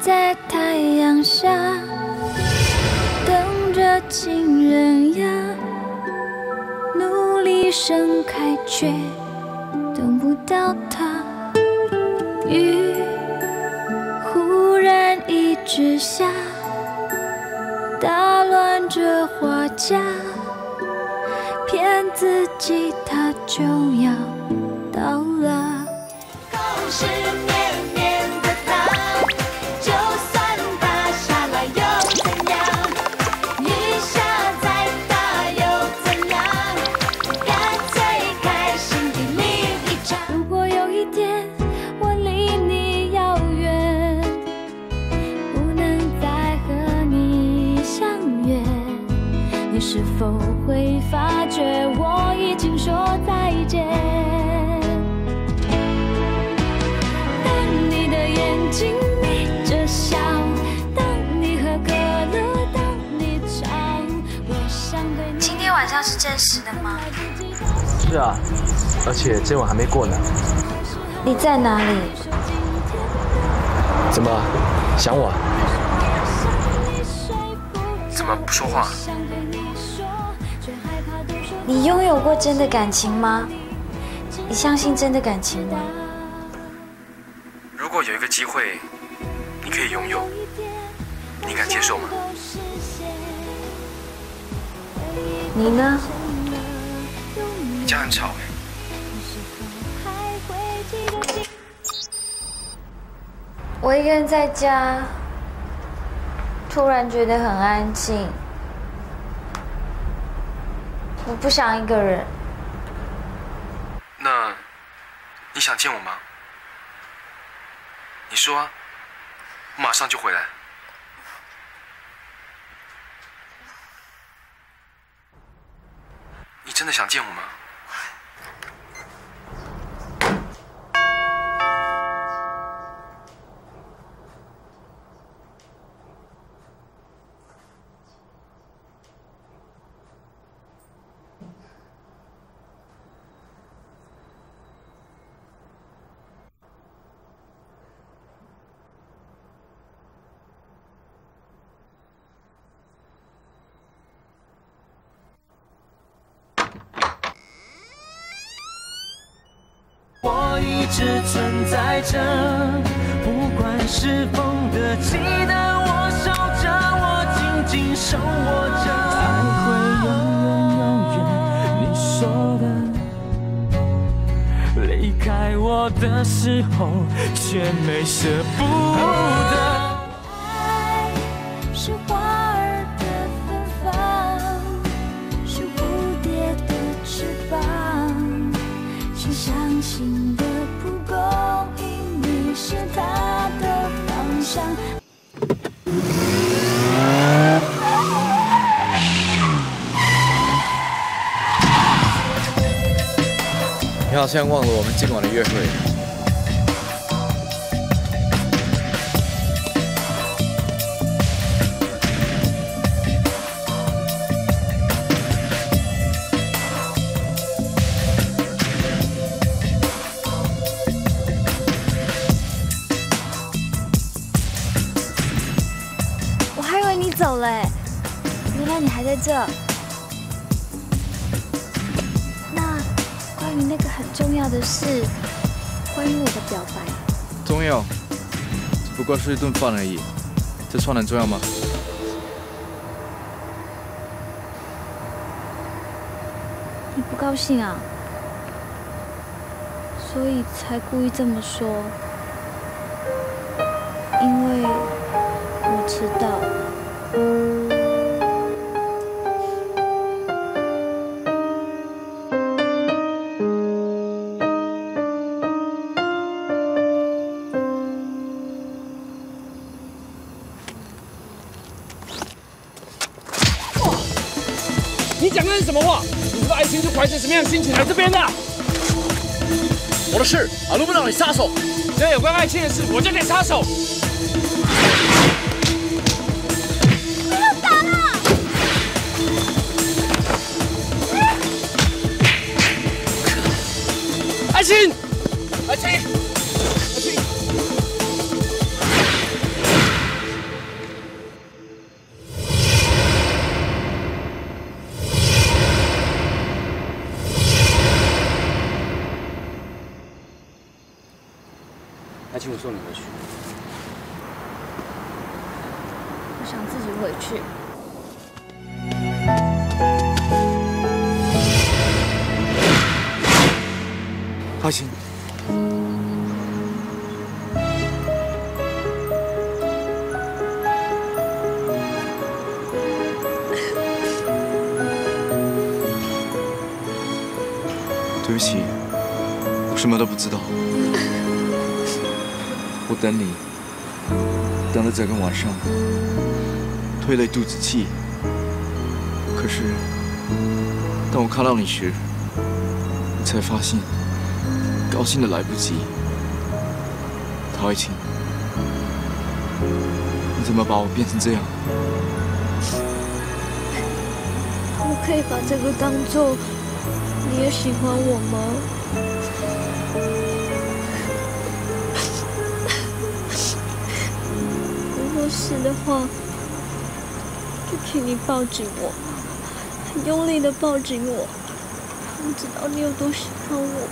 在太阳下，等着情人呀，努力盛开却等不到它。雨忽然一直下，打乱着花架，骗自己它就要到了。 故事绵绵的它，就算它下来又怎样？雨下再大又怎样？干脆开心地淋一场。 如果有一天我离你遥远，不能再和你相约，你是否会发觉我已经说再见？当你的眼睛眯着笑，当你喝可乐，当你唱，我想对你。 今天晚上是正式的吗？ 是啊，而且这晚还没过呢。 你在哪里？ 怎么想我？怎么不说话？ 你拥有过真的感情吗？你相信真的感情吗？ 如果有一个机会，你可以拥有，你敢接受吗？ 你呢？ 你家很吵哎。 我一个人在家，突然觉得很安静。我不想一个人。 那你想见我吗？你说啊，我马上就回来。你真的想见我吗？ 我一直存在着，不管是风的记得我守着，我紧紧手握着。爱会永远，你说的。离开我的时候，却没舍不得。 爱是花儿的芬芳，是蝴蝶的翅膀，是相信的蒲公英，你是它的方向。 你好像忘了我们今晚的约会。 我还以为你走了哎，原来你还在这。关于那个很重要的事，关于我的表白。 重要，只不过是一顿饭而已，这算很重要吗？ 你不高兴啊？所以才故意这么说，因为我知道。 你讲的是什么话？你知道爱情是怀着什么样的心情来这边的？ 我的事，啊，轮不到你撒手。 只要有关爱情的事，我就得插手。 不要打了！ 爱情，爱情，爱情。 还请我送你回去。 我想自己回去。 阿星，对不起，我什么都不知道。我等你，等了整个晚上，推了一肚子气。可是，当我看到你时，我才发现。 高兴的来不及，陶爱卿，你怎么把我变成这样？ 我可以把这个当做你也喜欢我吗？如果是的话，就请你抱紧我，很用力的抱紧我，我知道你有多喜欢我。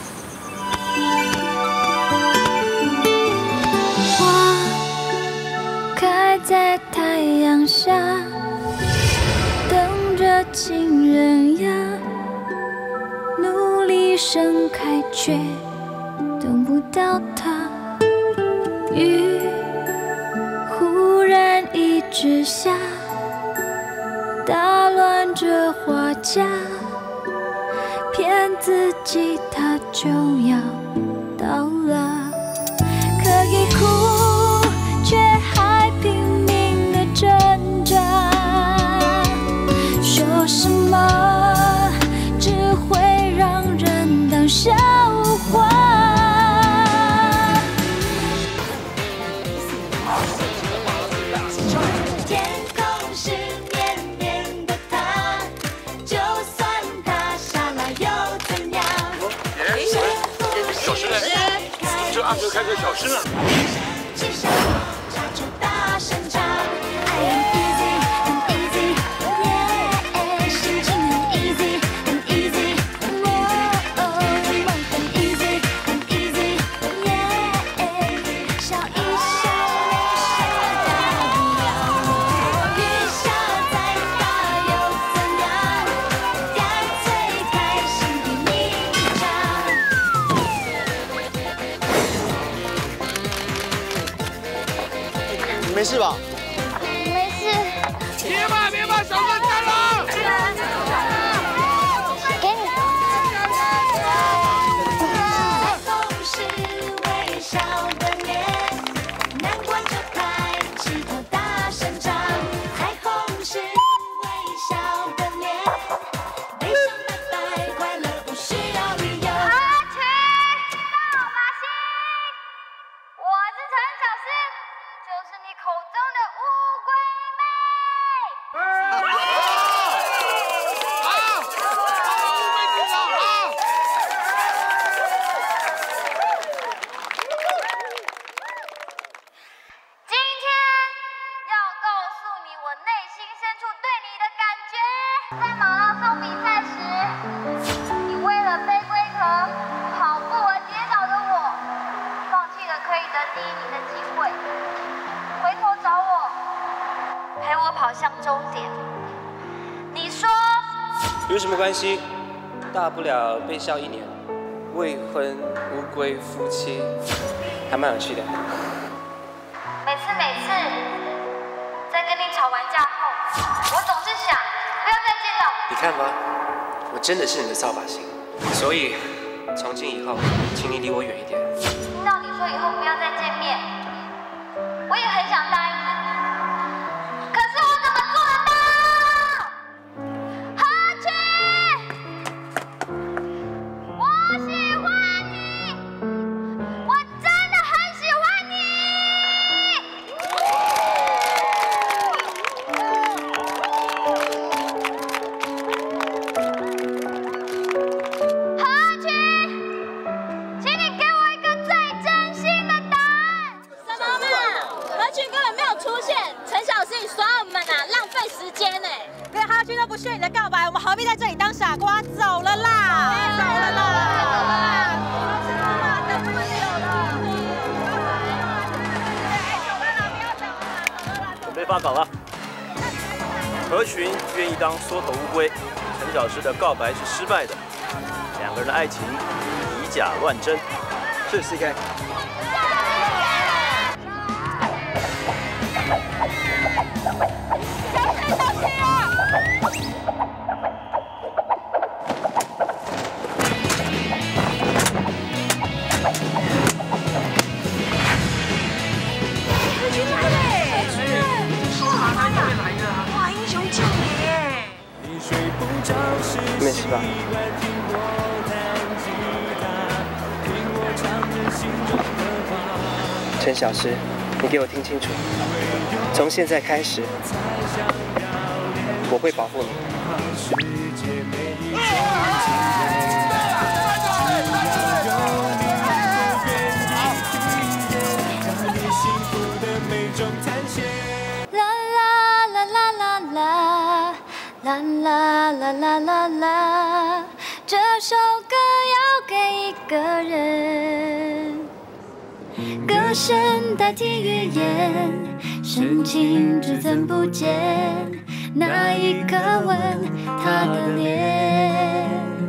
花开在太阳下，等着情人呀，努力盛开却等不到它。雨忽然一直下，打乱着花架，骗自己它就要到了。 可以哭，却还拼命的挣扎。说什么只会让人当笑话。天空是绵绵的它，就算它下来又怎样？ 小师妹。 这阿哥开个小吃呢。 没事吧？ 没事。 别怕，别怕，小哥加油！ 给你。总是微笑的脸，难关着抬起头大声唱。彩虹是微笑的脸，悲伤拜拜，快乐不需要理由。合体闹把戏，我是陈小诗。 就是你口中的乌龟妹。今天要告诉你我内心深处对你的感觉。在马拉松比赛时，你为了背龟壳跑步而跌倒的我，放弃了可以得第1名的机会。 回头找我，陪我跑向终点。你说有什么关系？大不了被笑1年。未婚无归夫妻，还蛮有趣的。 每次在跟你吵完架后，我总是想不要再见到你看吧，我真的是你的扫把星，所以从今以后，请你离我远一点。 听到你说以后不要再见面。 我也很想答应你，可是我怎么做得到？何晴，我喜欢你，我真的很喜欢你。何晴，请你给我一个最真心的答案。 什么嘛？何群根本没有出现，陈小诗，你耍我们啊，浪费时间呢。 连哈君都不屑你的告白，我们何必在这里当傻瓜？走了啦！走了啦！ 发稿了。何群愿意当缩头乌龟，陈小诗的告白是失败的，两个人的爱情以假乱真。是 CK。 没事吧？陈小诗，你给我听清楚，从现在开始，我会保护你。 啦啦啦啦啦，这首歌要给一个人，歌声代替语言，深情只增不减，那一刻吻他的脸。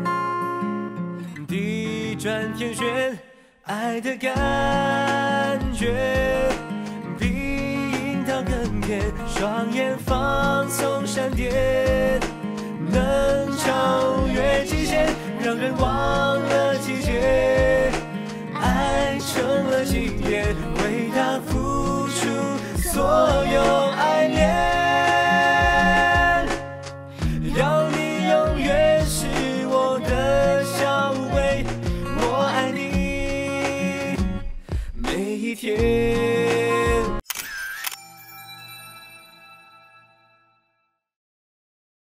地转天旋，爱的感觉，比樱桃更甜，双眼放送闪电。能超越极限，让人忘了季节，爱成了经典，为他付出所有。